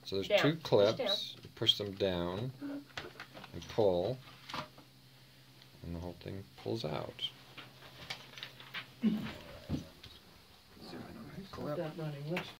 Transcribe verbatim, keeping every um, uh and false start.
So there's down. two clips. Push down. You push them down and pull, and the whole thing pulls out. Stop running. Let's